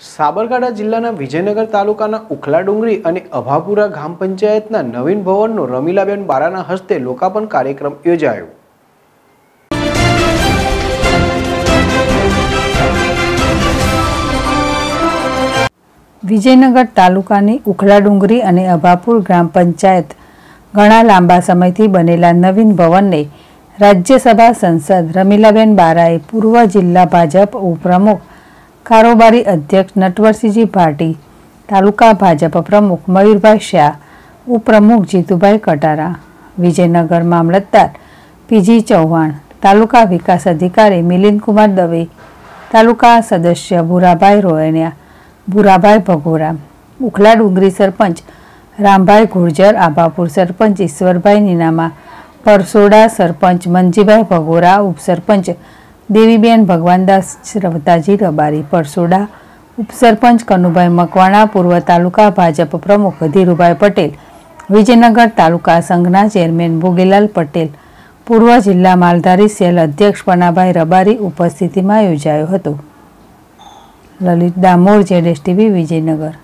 સાબરકાંઠા જિલ્લાના વિજયનગર તાલુકાના ઉખલા ડુંગરી અને અભાપુરા ગ્રામ પંચાયતના નવીન ભવનનો રમીલાબેન બારાના હસ્તે લોકાર્પણ કાર્યક્રમ યોજાયો। વિજયનગર તાલુકાની ઉખલા ડુંગરી અને અભાપુર ગ્રામ પંચાયત ઘણા લાંબા સમયથી બનેલા નવીન ભવનને રાજ્યસભા સંસદ રમીલાબેન બારાએ પૂર્વ જિલ્લા ભાજપ ઉપપ્રમુખ કારોબારી અધ્યક્ષ નટવરસિંહજી ભાટી, તાલુકા ભાજપ પ્રમુખ મયુરભાઈ શાહ, ઉપપ્રમુખ જીતુભાઈ કટારા, વિજયનગર મામલતદાર પીજી ચૌહાણ, તાલુકા વિકાસ અધિકારી મિલિંદકુમાર દવે, તાલુકા સદસ્ય ભૂરાભાઈ રોયણિયા, ભૂરાભાઈ ભગોરા, ઉખલા ડુંગરી સરપંચ રામભાઈ ગુર્જર, આભાપુર સરપંચ ઈશ્વરભાઈ નીનામા, પરસોડા સરપંચ મંજીભાઈ ભગોરા, ઉપસરપંચ દેવીબેન ભગવાનદાસ શ્રવતાજી રબારી, પરસોડા ઉપસરપંચ કનુભાઈ મકવાણા, પૂર્વ તાલુકા ભાજપ પ્રમુખ ધીરુભાઈ પટેલ, વિજયનગર તાલુકા સંઘના ચેરમેન ભોગીલાલ પટેલ, પૂર્વ જિલ્લા માલધારી સેલ અધ્યક્ષ પનાભાઈ રબારી ઉપસ્થિતિમાં યોજાયો હતો। લલિત દામોર, ZSTV, વિજયનગર।